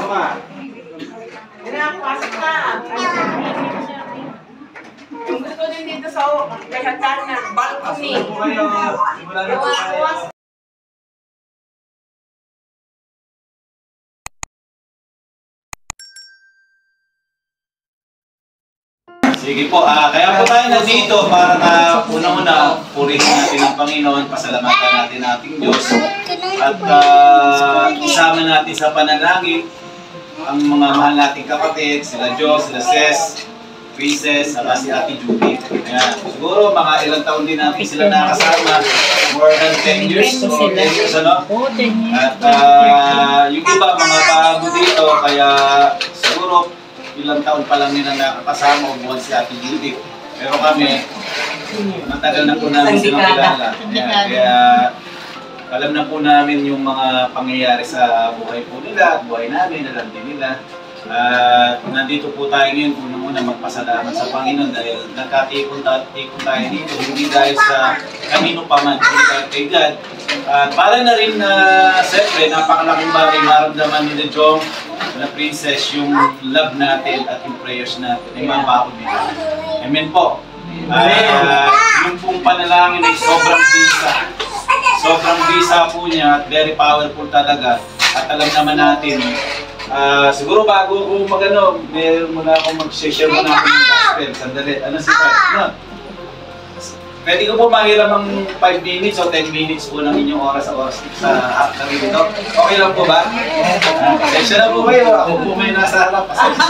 Pasok na. Yung gusto din dito sa kanya-kanyang balcony. Sige po, kaya po tayo nandito para na una-una purihin natin ang Panginoon, pasalamatan natin ating Diyos at isama natin sa panalangin ang mga mahal nating kapatid, sila Diyos, sila Ses, Princess, at si Ate Judith. Ayan. Siguro mga ilang taon din natin sila nakasama, more than 10 years o 10 years ano? At yung iba mga bago dito, kaya siguro ilang taon pa lang nila nakakasama o buwan si Ate Judith. Pero kami, matagal na po namin silang kilala. Kaya alam na po namin yung mga pangyayari sa buhay po nila at buhay namin, alam din nila. Nandito po tayo ngayon, unang-una magpasalamat sa Panginoon dahil nagkatikon tayo dito, hindi dahil sa kanino pa man, hindi dahil kay God. Para na rin siyempre, napakalaking bagay maramdaman ni Jong na Princess yung love natin at yung prayers natin ay mabakod nila. Amen po. Yung pong panalangin ay sobrang bisa. Sobrang bisa po niya at very powerful talaga. At alam naman natin, siguro bago ko mag-ano, meron muna akong mag-share muna ako ng gospel. Sandali, ano si Pat? Pwede ko po mahiram ang 5 minutes o 10 minutes po ng inyong oras sa sarili dito. Okay lang po ba? Pasensya na po kayo. Ako po may nasa harap.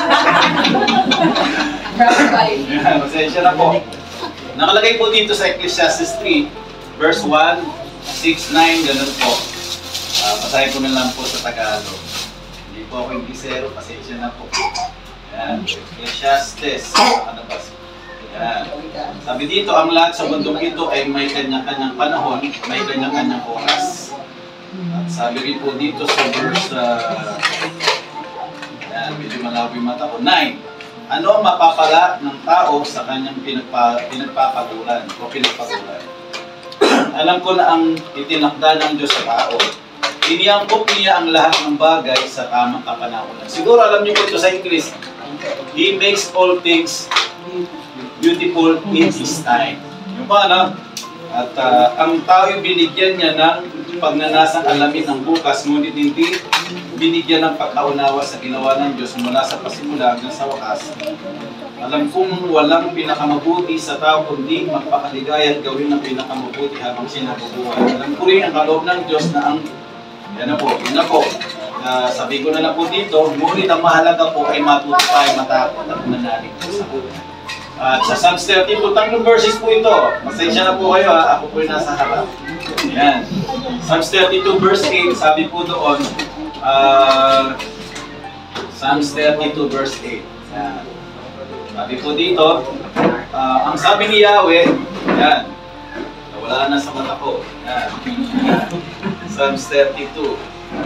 Pasensya na po. Nakalagay po dito sa Ecclesiastes 3, verse 1, 6, 9, ganun po. Basahin ko na lang po sa Tagalog. Hindi po ako yung gisero. Pasensya na po. Yan. Ecclesiastes. Yan. Sabi dito, ang lahat sa mundong ito ay may kanya-kanyang panahon, may kanya-kanyang oras. At sabi rin po dito sa verse, medyo malabo yung mata ko, 9. Ano ang mapapala ng tao sa kanyang pinagpapagulan o pinagpagulan? Alam ko na ang itinakda ng Diyos sa tao. Iniangkop niya ang lahat ng bagay sa tamang kapanahunan. Siguro alam niyo po ito sa English, He makes all things beautiful in His time. Yung pa, ano? At ang tao yung binigyan niya ng pagnanasang alamin ng bukas, ngunit hindi binigyan ng pagkaunawa sa ginawa ng Diyos mula sa pasimula hanggang sa wakas. Alam kong walang pinakamabuti sa tao kundi magpakaligaya at gawin ng pinakamabuti habang siya nabubuhay. Alam ko rin ang kaloob ng Diyos na ang yan na po, yun na po. Sabi ko na lang po dito, ngunit ang mahalaga po ay matuto tayo matakot at manalig po sa Diyos. At sa Psalms 32, tatlong verses po ito. Pasensya na po kayo ha, ako po yung nasa harap. Yan. Psalms 32 verse 8, sabi po doon, Psalms 32 verse 8. Yan. Sabi po dito, ang sabi ni Yahweh, yan, wala na sa mata ko. Yan. Psalms 32.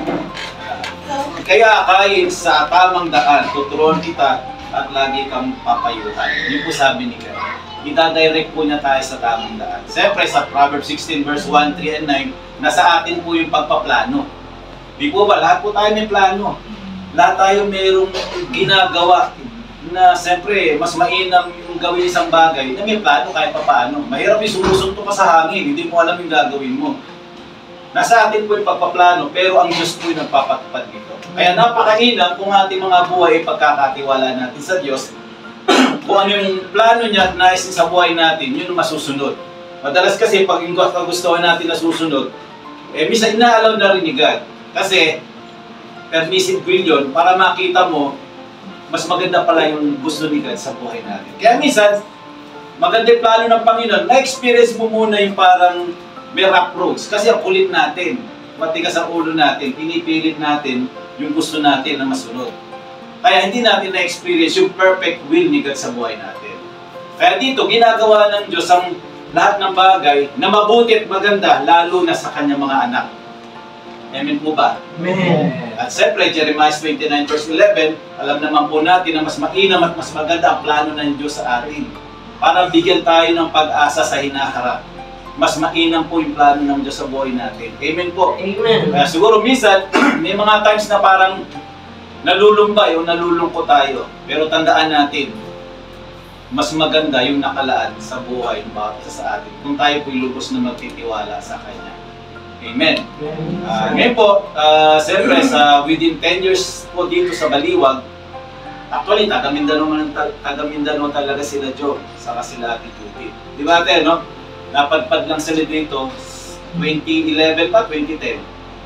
Kaya akayin sa tamang daan, tuturuan kita at lagi kang papayuhan. Yun po sabi ni God. Ida-direct po niya tayo sa tamang daan. Siyempre sa Proverbs 16 verse 1, 3, and 9, nasa atin po yung pagpaplano. Di po ba? Lahat po tayo may plano. Lahat tayo mayroong ginagawa na siyempre mas mainam yung gawin isang bagay na may plano kahit pa paano. Mahirap yung sumusunto ka sa hangin, hindi mo alam yung gagawin mo. Nasa atin po yung pagpaplano, pero ang Diyos po yung nagpapatupad nito. Kaya napakainam kung ating mga buhay ay pagkakatiwala natin sa Diyos, kung ano yung plano niya at nais sa buhay natin, yun ang masusunod. Madalas kasi pag yung kagustuhan natin na susunod, minsan inaalaw na rin ni God. Kasi, permissive will yun, para makita mo, mas maganda pala yung gusto ni God sa buhay natin. Kaya minsan, maganda yung plano ng Panginoon, na-experience mo muna yung parang may rough roads. Kasi ang kulit natin, matigas ang ulo natin, pinipilit natin yung gusto natin na masunod. Kaya hindi natin na-experience yung perfect will ni God sa buhay natin. Kaya dito, ginagawa ng Diyos ang lahat ng bagay na mabuti at maganda, lalo na sa kanyang mga anak. Amen po ba? Amen. At siyempre, Jeremiah 29 verse 11, alam naman po natin na mas mainam at mas maganda ang plano ng Diyos sa atin. Para bigyan tayo ng pag-asa sa hinaharap. Mas mainam po yung plano ng Diyos sa buhay natin. Amen po. Amen. Kaya siguro minsan, may mga times na parang nalulumbay o nalulungkot tayo. Pero tandaan natin, mas maganda yung nakalaan sa buhay ng bawat isa sa atin kung tayo po'y lubos na magtitiwala sa Kanya. Amen. Ngayon po, siyempre, within 10 years po dito sa Baliwag, actually, taga Mindanao talaga sila Joe, saka sila Ate Judith. Di ba ate, no? Napadpad lang sila dito, 2011 pa, 2010?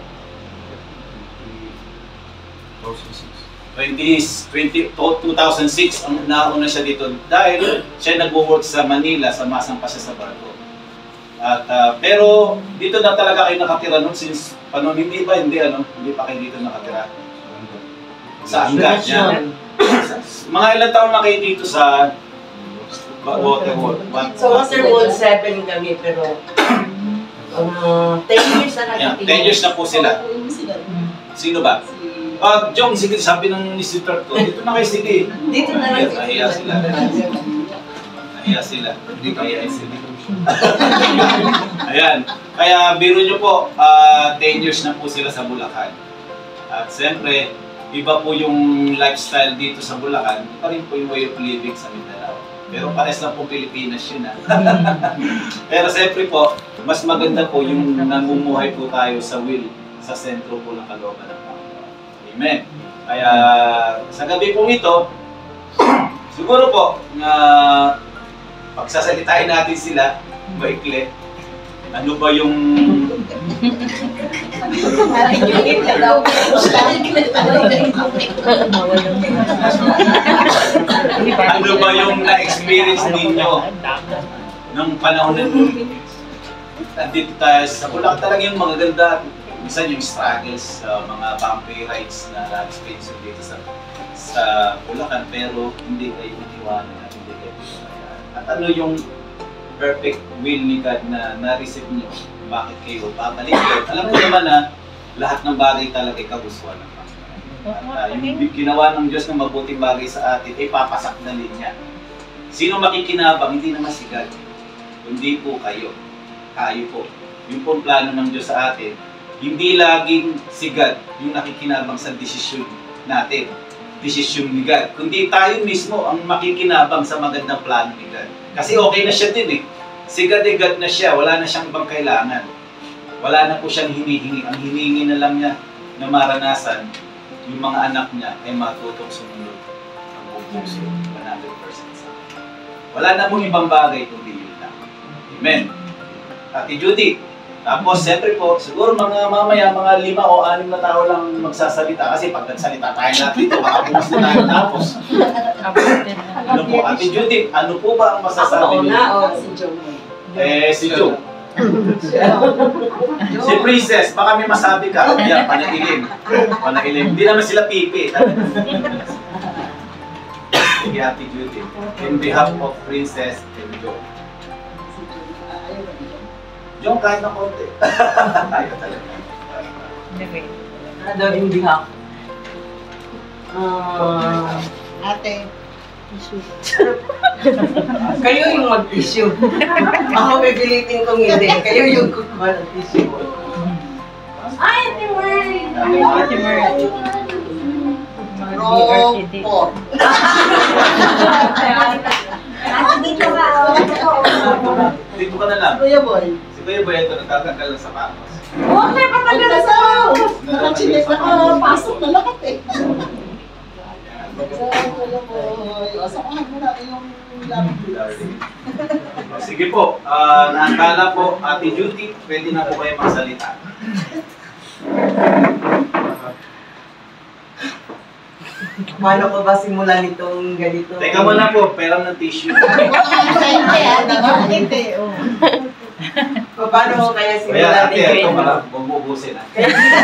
2006 ang nauna siya dito dahil siya nagwo-work sa Manila, sa masang pa siya sa barko. At pero dito na talaga kayo nakatira noon since paano hindi pa kayo dito nakatira. Sa Angat yan. Mga ilang taon na kayo dito sa Waterworld? Sa Waterworld 7 kami pero 10 years na natin. 10 years na po sila. Sino ba? Jong, sige, sabi ng visitor ko, dito na kayo sige. Dito na lang. Nahiya sila. Nahiya sila. Hindi kaya sila. Ayan. Kaya biro nyo po, 10 years na po sila sa Bulacan. At siyempre, iba po yung lifestyle dito sa Bulacan. Iba rin po yung way of living sa Mindanao. Pero pares lang po Pilipinas yun. Pero siyempre po, mas maganda po yung namumuhay po tayo sa will, sa sentro po ng kalooban ng Panginoon. Amen. Kaya sa gabi pong ito, siguro po na pagsasalitain natin sila, maikli. Ano ba yung ano ba yung na-experience ninyo nung panahon na nandito tayo sa Bulacan? Talaga yung magaganda, minsan yung struggles, mga bumpy rides na na-experience dito sa Bulacan, pero hindi kayo iniwanan at hindi kayo pinabayaan. At ano yung perfect will ni God na na-receive nyo? Bakit kayo babalik kayo? Alam mo naman na lahat ng bagay talaga ay kagustuhan ng Panginoon. At yung ginawa ng Diyos ng mabuting bagay sa atin, ay papasak na linya. Sino makikinabang? Hindi naman si God. Kundi po kayo. Kayo po. Yung pong plano ng Diyos sa atin, hindi laging si God yung nakikinabang sa desisyon natin. Desisyon ni God. Kundi tayo mismo ang makikinabang sa magandang plano ni God. Kasi okay na siya din eh. Si God ay God na siya. Wala na siyang ibang kailangan. Wala na po siyang hinihingi. Ang hinihingi na lang niya na maranasan, yung mga anak niya ay matutong sumunod ang buong puso, 100% sa akin. Wala na pong ibang bagay kundi yun lang. Amen. Ate Judith, tapos siyempre po, siguro mamaya mga 5 o 6 na tao lang magsasalita kasi pag nagsalita tayo natin dito, makapumas na tayo tapos. Ano po, Ate Judith, ano po ba ang masasabi niyo? Ako na o si Jong? Si Jong. Si Princess, baka may masabi ka. Yan, panailim. Panailim. Hindi naman sila pipi. Sige, Ate Judith. In behalf of Princess and Jong. Jong, kahit na konti. Ayaw talaga. Ano in behalf? Ate, issue. Kayo yung mag-issue. Ako pipilitin kong hindi. Kayo yung kukuha ng issue. Ay, Ate Mary! Ate Mary. Roll 4. Dito ka. Dito ka na lang. Kuya Boy. Si Kuya Boy, ito, nagtatanggal ng sapatos. Huwag kayo patagal na sa Nakachinik na pasok na lahat eh. Kuya Boy. Samahan mo natin yung lapit. Sige po, naantala po, Ate Judith, pwede na po kayo magsalita. Paano ko ba simulan itong ganito? Teka mo na po, pera ng tissue. Paano ko kaya Kaya simulan ate, ito pala, bububusin ha.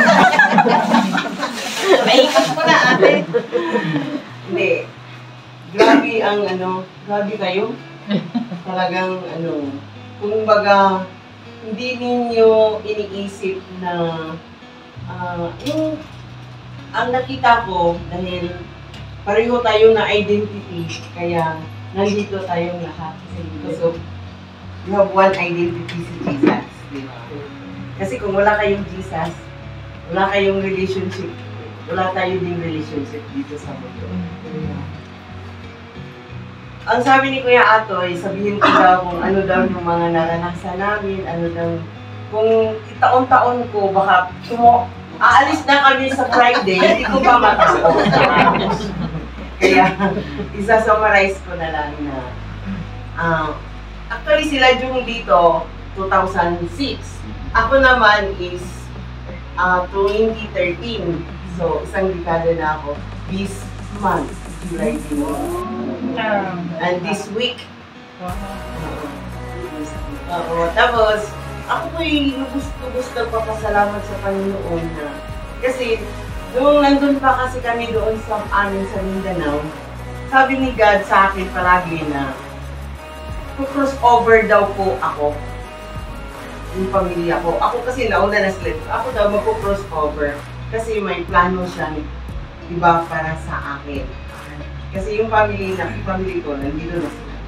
Naikot ko na ate. Hindi. Grabe ang grabe kayo. Talagang kumbaga, hindi ninyo iniisip na ang nakita ko dahil pareho tayo na identity, kaya nandito tayong lahat. Because of, you have one identity si Jesus. Diba? Kasi kung wala kayong Jesus, wala kayong relationship wala tayo ding relationship dito sa mundo. Ang sabi ni Kuya Atoy, sabihin ko daw kung ano daw yung mga naranasan namin, ano daw, kung taon-taon ko, baka aalis na kami sa Friday, hindi ko pa matapos. Kaya, isa-summarize ko na lang na, actually sila yung dito, 2006. Ako naman is 2013. So, isang dekada na ako. This month, July din. And this week. Tapos, ako po'y gusto papasalamat sa Panginoon na. Kasi, nung nandun pa kasi kami doon sa amin sa Mindanao, sabi ni God sa akin palagi na cross over daw po ako. Yung pamilya ko. Ako kasi nauna na sila. Ako daw magpo-cross over. Kasi may plano siya, diba, para sa akin. Kasi yung family ko, nandito na sila.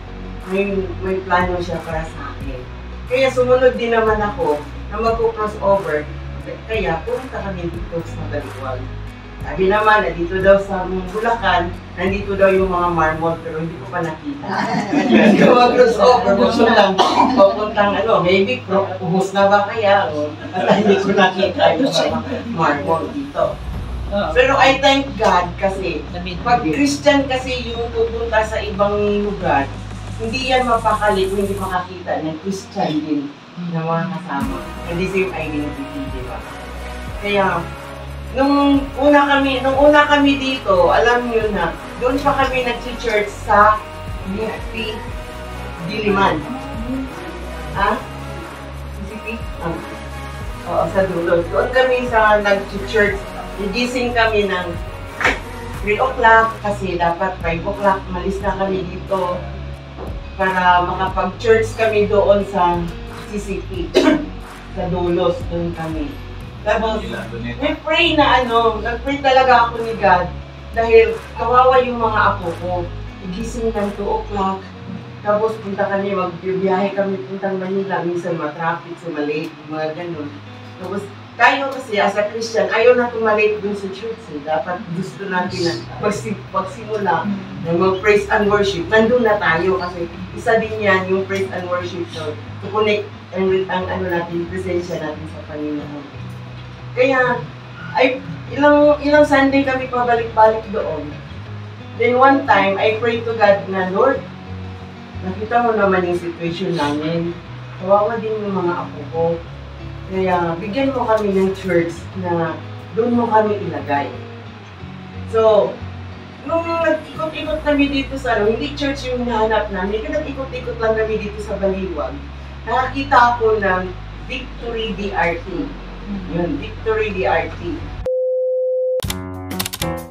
May plano siya para sa akin. Kaya sumunod din naman ako na magpo-cross over. Kaya pumunta kami dito sa Baliwag. Sabi naman, nandito daw sa Bulacan, nandito daw yung mga marmol, pero hindi ko pa nakita. Hindi ko mag-crossover, gusto lang papuntang maybe uhos na ba kaya? At hindi ko nakita yung mga marmol dito. Pero I thank God kasi, pag Christian kasi yung pupunta sa ibang lugar, hindi yan mapakalit, hindi makakita ng Christian din na mga kasama. And the same identity, di ba? Kaya, nung una kami dito, alam niyo na, doon pa kami nag-church sa UP Diliman. Ha? UP? Oo, sa dulo. Doon kami sa nag-church. Nagising kami ng 3 o'clock kasi dapat 5 o'clock. Malis na kami dito para makapag-church kami doon sa CCP. Sa Dulos, doon kami. Tapos, may pray na nag-pray talaga ako ni God dahil kawawa yung mga apo ko. Nagising ng 2 o'clock. Tapos punta kami, magbibiyahe kami puntang Manila. Minsan matraffic, sumalate, mga ganun. Tapos tayo kasi as a Christian, ayaw na tumalate dun sa church. Dapat gusto natin na magsimula na mag-praise and worship. Nandun na tayo kasi isa din yan yung praise and worship. So, to connect ang natin, presensya natin sa Panginoon. Kaya, ilang Sunday kami pabalik-balik doon. Then one time, I prayed to God na, Lord, nakita mo naman yung situation namin. Kawawa din yung mga apo ko. Kaya, bigyan mo kami ng church na doon mo kami ilagay. So, nung nag-ikot-ikot kami dito sa hindi church yung hinahanap namin, nag-ikot-ikot lang kami dito sa Baliwag, nakakita ako ng Victory DRT. Yun, Victory DRT.